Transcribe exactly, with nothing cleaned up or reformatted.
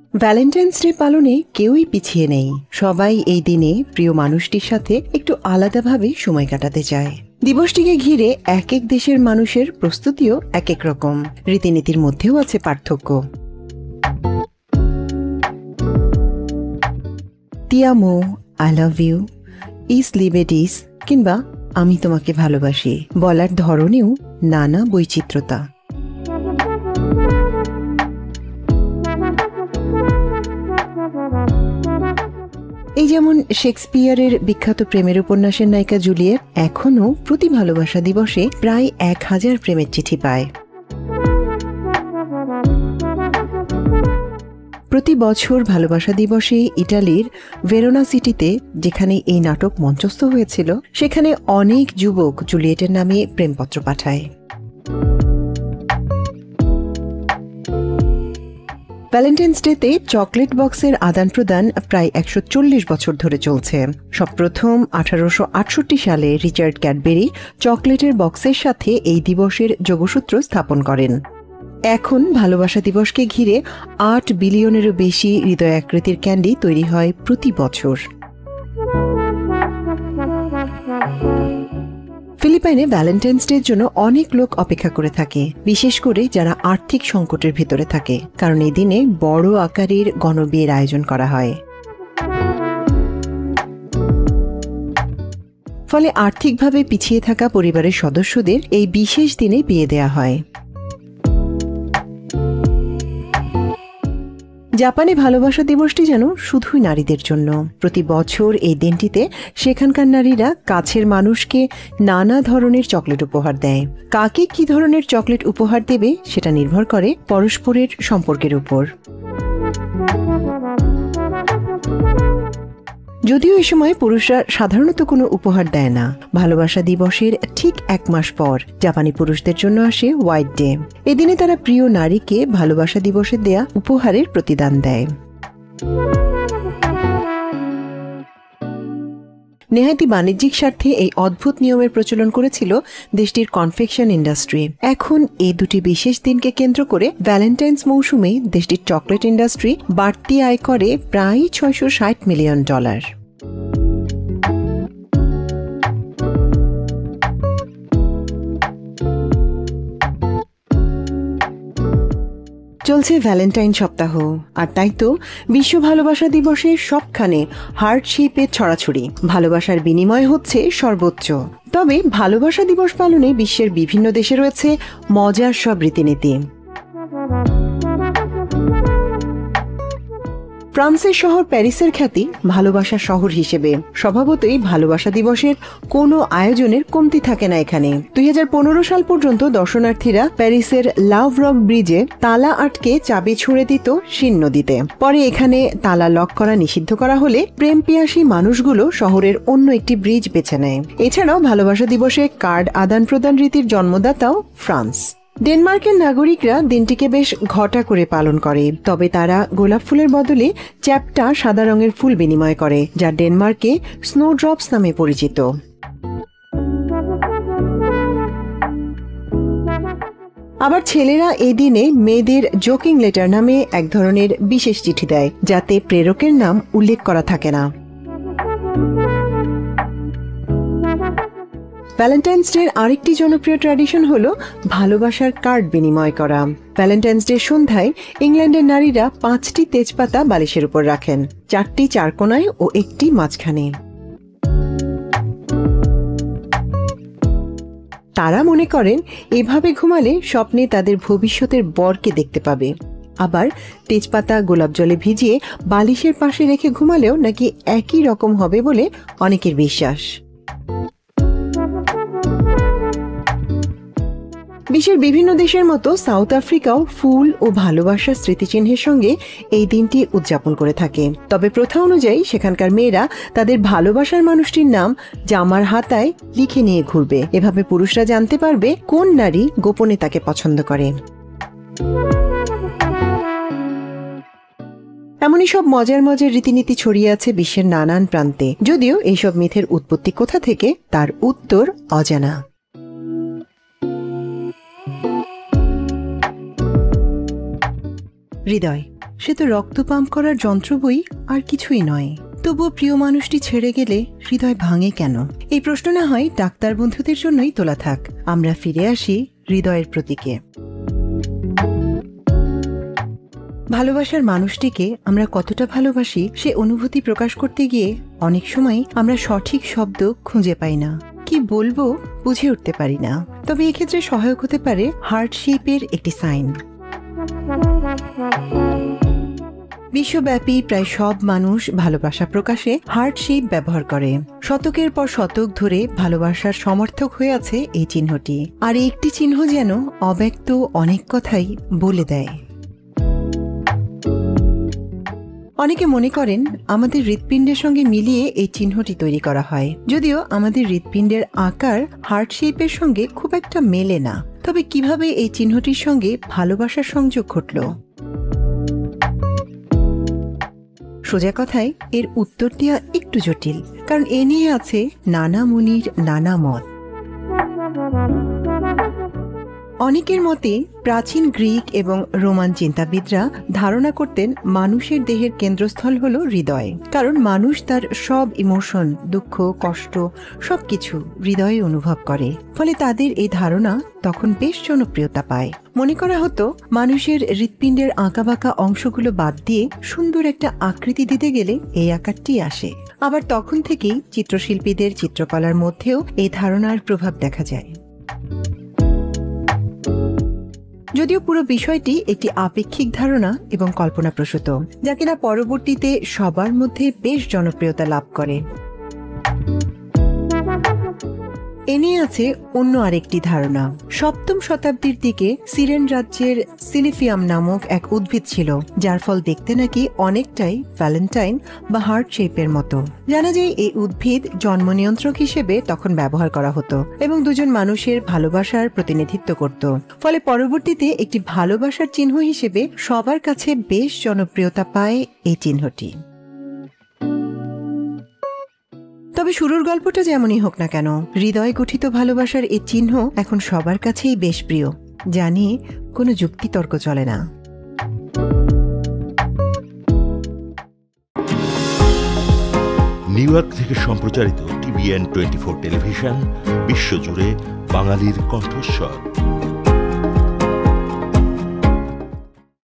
Valentine's day পালনে কেউই পিছিয়ে নেই। সবাই এই দিনে প্রিয় মানুষটির সাথে একটু আলাদাভাবে সময় কাটাতে চায়। দিবসটিকে ঘিরে এক এক দেশের মানুষের প্রস্তুতিও এক এক রকম, রীতিনীতির মধ্যেও আছে পার্থক্য। তিয়ামো, আই লাভ ইউ, ইস লিবেডিস কিংবা আমি তোমাকে ভালোবাসি বলার ধরনেও নানা বৈচিত্র্যতা। এই যেমন শেক্সপিয়ারের বিখ্যাত প্রেমের উপন্যাসের নায়িকা জুলিয়েট এখনও প্রতি ভালোবাসা দিবসে প্রায় এক হাজার প্রেমের চিঠি পায়। প্রতি বছর ভালোবাসা দিবসে ইটালির ভেরোনা সিটিতে, যেখানে এই নাটক মঞ্চস্থ হয়েছিল, সেখানে অনেক যুবক জুলিয়েটের নামে প্রেমপত্র পাঠায়। ভ্যালেন্টাইন্স ডেতে চকলেট বক্সের আদান প্রদান প্রায় একশো চল্লিশ বছর ধরে চলছে। সব প্রথম আঠারোশো আটষট্টি সালে রিচার্ড ক্যাডবেরি চকলেটের বক্সের সাথে এই দিবসের যোগসূত্র স্থাপন করেন। এখন ভালোবাসা দিবসকে ঘিরে আট বিলিয়নেরও বেশি হৃদয়াকৃতির ক্যান্ডি তৈরি হয় প্রতি বছর। ফিলিপাইনে ভ্যালেন্টাইন্স ডের জন্য অনেক লোক অপেক্ষা করে থাকে, বিশেষ করে যারা আর্থিক সংকটের ভিতরে থাকে, কারণ এই দিনে বড় আকারের গণবিয়ের আয়োজন করা হয়। ফলে আর্থিকভাবে পিছিয়ে থাকা পরিবারের সদস্যদের এই বিশেষ দিনে বিয়ে দেয়া হয়। জাপানে ভালোবাসা দিবসটি যেন শুধুই নারীদের জন্য। প্রতি বছর এই দিনটিতে সেখানকার নারীরা কাছের মানুষকে নানা ধরনের চকলেট উপহার দেয়। কাকে কি ধরনের চকলেট উপহার দেবে সেটা নির্ভর করে পরস্পরের সম্পর্কের উপর। যদিও এ সময় পুরুষরা সাধারণত কোনো উপহার দেয় না। ভালোবাসা দিবসের ঠিক এক মাস পর জাপানি পুরুষদের জন্য আসে হোয়াইট ডে। এদিনে তারা প্রিয় নারীকে ভালোবাসা দিবসে দেয়া উপহারের প্রতিদান দেয়। নেহাতি বাণিজ্যিক স্বার্থে এই অদ্ভুত নিয়মের প্রচলন করেছিল দেশটির কনফেকশন ইন্ডাস্ট্রি। এখন এই দুটি বিশেষ দিনকে কেন্দ্র করে ভ্যালেন্টাইন্স মৌসুমে দেশটির চকলেট ইন্ডাস্ট্রি বাড়তি আয় করে প্রায় ছয়শো ষাট মিলিয়ন ডলার। চলছে ভ্যালেন্টাইন সপ্তাহ, আর তাই তো বিশ্ব ভালোবাসা দিবসে সবখানে হার্ট শেপের ছড়াছড়ি। ভালোবাসার বিনিময় হচ্ছে সর্বোচ্চ। তবে ভালোবাসা দিবস পালনে বিশ্বের বিভিন্ন দেশে রয়েছে মজার সব রীতিনীতি। ফ্রান্সের শহর প্যারিসের খ্যাতি ভালোবাসার শহর হিসেবে। স্বভাবতই ভালোবাসা দিবসের কোনো আয়োজনের কমতি থাকে না এখানে। দুই হাজার পনেরো সাল পর্যন্ত দর্শনার্থীরা প্যারিসের লাভ রক ব্রিজে তালা আটকে চাবি ছুঁড়ে দিত শিন নদীতে। পরে এখানে তালা লক করা নিষিদ্ধ করা হলে প্রেম পিয়াসী মানুষগুলো শহরের অন্য একটি ব্রিজ বেছে নেয়। এছাড়াও ভালোবাসা দিবসে কার্ড আদান প্রদান রীতির জন্মদাতাও ফ্রান্স। ডেনমার্কের নাগরিকরা দিনটিকে বেশ ঘটা করে পালন করে, তবে তারা গোলাপ ফুলের বদলে চ্যাপ্টা সাদা রঙের ফুল বিনিময় করে, যা ডেনমার্কে স্নোড্রপস নামে পরিচিত। আবার ছেলেরা এই দিনে মেয়েদের জোকিং লেটার নামে এক ধরনের বিশেষ চিঠি দেয়, যাতে প্রেরকের নাম উল্লেখ করা থাকে না। ভ্যালেন্টাইন্স ডে আরেকটি জনপ্রিয় ট্র্যাডিশন হলো ভালোবাসার কার্ড বিনিময় করা। ভ্যালেন্টাইন্স ডে সন্ধ্যায় ইংল্যান্ডের নারীরা পাঁচটি তেজপাতা বালিশের উপর রাখেন, চারটি চারকোনায় ও একটি মাঝখানে। তারা মনে করেন এভাবে ঘুমালে স্বপ্নে তাদের ভবিষ্যতের বরকে দেখতে পাবে। আবার তেজপাতা গোলাপ জলে ভিজিয়ে বালিশের পাশে রেখে ঘুমালেও নাকি একই রকম হবে বলে অনেকের বিশ্বাস। বিশ্বের বিভিন্ন দেশের মতো সাউথ আফ্রিকাও ফুল ও ভালোবাসার স্মৃতিচিহ্নের সঙ্গে এই দিনটি উদযাপন করে থাকে। তবে প্রথা অনুযায়ী সেখানকার মেয়েরা তাদের ভালোবাসার মানুষটির নাম জামার হাতায় লিখে নিয়ে ঘুরবে। এভাবে পুরুষরা জানতে পারবে কোন নারী গোপনে তাকে পছন্দ করে। এমনই সব মজার মজার রীতিনীতি ছড়িয়ে আছে বিশ্বের নানান প্রান্তে। যদিও এইসব মিথের উৎপত্তি কোথা থেকে তার উত্তর অজানা। হৃদয়, সে তো রক্ত পাম্প করার যন্ত্র বই, আর কিছুই নয়। তবুও প্রিয় মানুষটি ছেড়ে গেলে হৃদয় ভাঙে কেন? এই প্রশ্ন না হয় ডাক্তার বন্ধুদের জন্যই তোলা থাক। আমরা ফিরে আসি হৃদয়ের প্রতীকে। ভালোবাসার মানুষটিকে আমরা কতটা ভালোবাসি সে অনুভূতি প্রকাশ করতে গিয়ে অনেক সময় আমরা সঠিক শব্দ খুঁজে পাই না। কি বলবো বুঝে উঠতে পারি না। তবে এক্ষেত্রে সহায়ক হতে পারে হার্ট শেপের একটি সাইন। বিশ্বব্যাপী প্রায় সব মানুষ ভালোবাসা প্রকাশে হার্ট শেপ ব্যবহার করে। শতকের পর শতক ধরে ভালোবাসার সমর্থক হয়ে আছে এই চিহ্নটি। আর একটি চিহ্ন যেন অব্যক্ত অনেক কথাই বলে দেয়। অনেকে মনে করেন আমাদের হৃৎপিণ্ডের সঙ্গে মিলিয়ে এই চিহ্নটি তৈরি করা হয়, যদিও আমাদের হৃৎপিণ্ডের আকার হার্ট শেপের সঙ্গে খুব একটা মেলে না। তবে কিভাবে এই চিহ্নটির সঙ্গে ভালোবাসার সংযোগ ঘটল? সোজা কথায় এর উত্তরটি একটু জটিল, কারণ এ নিয়ে আছে নানা মুনির নানা মত। অনেকের মতে প্রাচীন গ্রিক এবং রোমান চিন্তাবিদরা ধারণা করতেন মানুষের দেহের কেন্দ্রস্থল হল হৃদয়, কারণ মানুষ তার সব ইমোশন, দুঃখ, কষ্ট সবকিছু হৃদয়ে অনুভব করে। ফলে তাদের এই ধারণা তখন বেশ জনপ্রিয়তা পায়। মনে করা হতো মানুষের হৃৎপিণ্ডের আঁকাবাঁকা অংশগুলো বাদ দিয়ে সুন্দর একটা আকৃতি দিতে গেলে এই আকারটি আসে। আবার তখন থেকেই চিত্রশিল্পীদের চিত্রকলার মধ্যেও এই ধারণার প্রভাব দেখা যায়। যদিও পুরো বিষয়টি একটি আপেক্ষিক ধারণা এবং কল্পনাপ্রসূত, যা কিনা পরবর্তীতে সবার মধ্যে বেশ জনপ্রিয়তা লাভ করে। এ নিয়ে আছে অন্য আরেকটি ধারণা। সপ্তম শতাব্দীর দিকে সিরেন রাজ্যের সিলিফিয়াম নামক এক উদ্ভিদ ছিল, যার ফল দেখতে নাকি অনেকটাই ভ্যালেন্টাইন বা হার্ট শেপের মতো। জানা যায় এই উদ্ভিদ জন্ম নিয়ন্ত্রক হিসেবে তখন ব্যবহার করা হতো এবং দুজন মানুষের ভালোবাসার প্রতিনিধিত্ব করত। ফলে পরবর্তীতে একটি ভালোবাসার চিহ্ন হিসেবে সবার কাছে বেশ জনপ্রিয়তা পায় এই চিহ্নটি। তবে শুরুর গল্পটা যেমনই হোক না কেন, হৃদয় গঠিত ভালোবাসার এই চিহ্ন এখন সবার কাছেই বেশ প্রিয়, যা নিয়ে কোনো যুক্তিতর্ক চলে না। নিউ ইয়র্ক থেকে সম্প্রচারিত টিবিএন টোয়েন্টি ফোর টেলিভিশন, বিশ্বজুড়ে বাঙালির কণ্ঠস্বর।